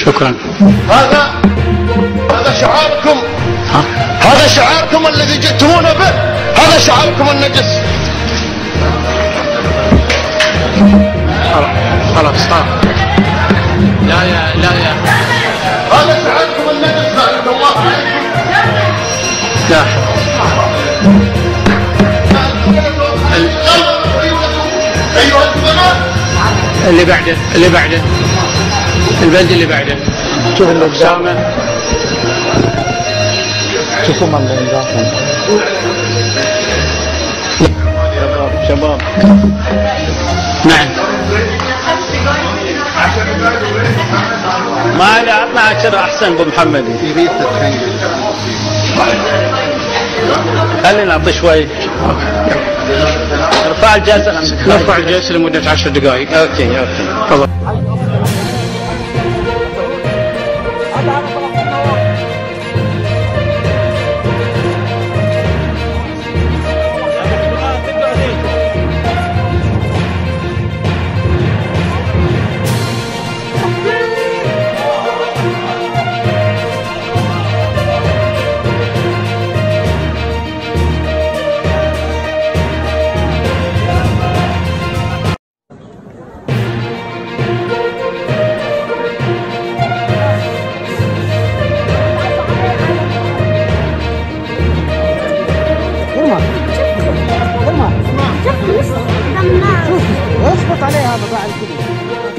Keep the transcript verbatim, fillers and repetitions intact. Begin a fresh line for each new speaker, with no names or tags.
شكرا.
هذا هذا شعاركم،
ها؟
هذا شعاركم الذي جئتمون به، هذا شعاركم النجس.
خلاص صار. لا يا لا يا
هذا شعاركم النجس لعنة الله عليكم.
لا.
أيها الزملاء
اللي بعده اللي بعده البند اللي بعده.
شوف اللي
أسامة.
شوفوا من اللي
شباب. نعم. ما لا عطنا عشرة أحسن أبو محمد. خلينا نعطي شوي. ارفع الجلسة. نرفع الجلسة لمدة عشر دقائق. اوكي اوكي تفضل.
اسقط عليها هذا بعد كذا.